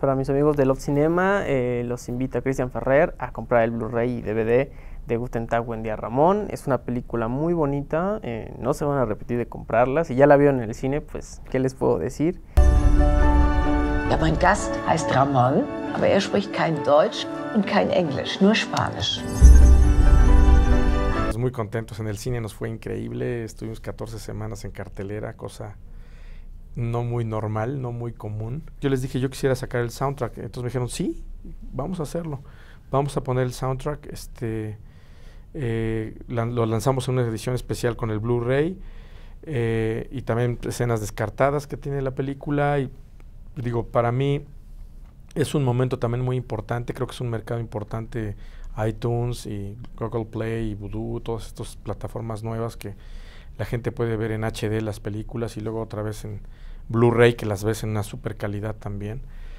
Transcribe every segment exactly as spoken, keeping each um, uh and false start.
Para mis amigos de Love Cinema, eh, los invito a Cristian Ferrer a comprar el Blu-ray y D V D de Guten Tag, buen día Ramón. Es una película muy bonita, eh, no se van a repetir de comprarla. Si ya la vieron en el cine, pues, ¿qué les puedo decir? Ja, mein Gast heißt Ramón, aber er spricht kein Deutsch und kein Englisch, nur Spanisch. Muy contentos, en el cine nos fue increíble, estuvimos catorce semanas en cartelera, cosa no muy normal, no muy común. Yo les dije, yo quisiera sacar el soundtrack, entonces me dijeron, sí, vamos a hacerlo, vamos a poner el soundtrack, este, eh, la, lo lanzamos en una edición especial con el Blu-ray, eh, y también escenas descartadas que tiene la película, y digo, para mí es un momento también muy importante, creo que es un mercado importante, iTunes y Google Play y Vudu, todas estas plataformas nuevas que la gente puede ver en H D las películas y luego otra vez en Blu-ray que las ves en una super calidad también.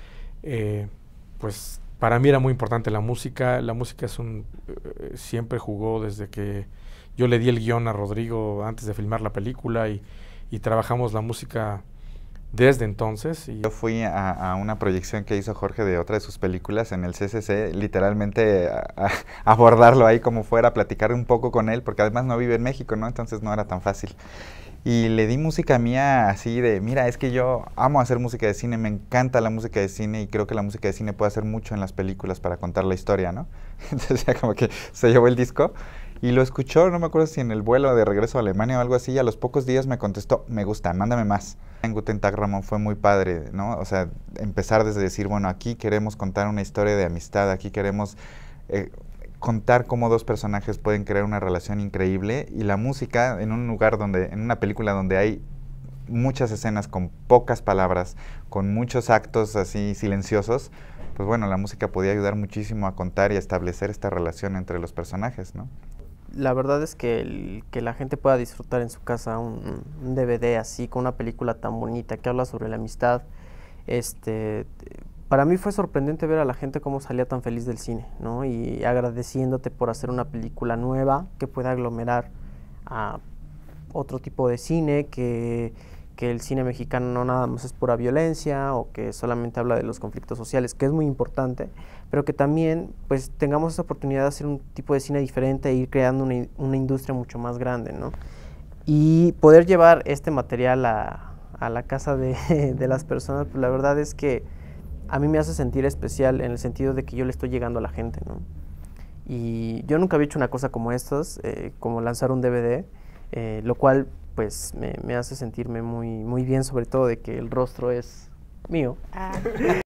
Eh, pues para mí era muy importante la música, la música es un eh, siempre jugó desde que yo le di el guión a Rodrigo antes de filmar la película y, y trabajamos la música desde entonces. Y yo fui a, a una proyección que hizo Jorge de otra de sus películas en el C C C, literalmente a, a abordarlo ahí como fuera, a platicar un poco con él, porque además no vive en México, ¿no? Entonces no era tan fácil. Y le di música mía así de, mira, es que yo amo hacer música de cine, me encanta la música de cine y creo que la música de cine puede hacer mucho en las películas para contar la historia, ¿no? Entonces ya como que se llevó el disco y lo escuchó, no me acuerdo si en el vuelo de regreso a Alemania o algo así, y a los pocos días me contestó, me gusta, mándame más. En Guten Tag, Ramón, fue muy padre, ¿no? O sea, empezar desde decir, bueno, aquí queremos contar una historia de amistad, aquí queremos eh, contar cómo dos personajes pueden crear una relación increíble, y la música en un lugar donde, en una película donde hay muchas escenas con pocas palabras, con muchos actos así silenciosos, pues bueno, la música podía ayudar muchísimo a contar y a establecer esta relación entre los personajes, ¿no? La verdad es que, el, que la gente pueda disfrutar en su casa un, un D V D así, con una película tan bonita que habla sobre la amistad, este, para mí fue sorprendente ver a la gente cómo salía tan feliz del cine, ¿no? Y agradeciéndote por hacer una película nueva que pueda aglomerar a otro tipo de cine, que, que el cine mexicano no nada más es pura violencia o que solamente habla de los conflictos sociales, que es muy importante, pero que también pues tengamos esa oportunidad de hacer un tipo de cine diferente e ir creando una, una industria mucho más grande, ¿no? Y poder llevar este material a, a la casa de, de las personas, pues la verdad es que a mí me hace sentir especial en el sentido de que yo le estoy llegando a la gente, ¿no? Y yo nunca había hecho una cosa como estas, eh, como lanzar un D V D, eh, lo cual pues me, me hace sentirme muy, muy bien, sobre todo de que el rostro es mío.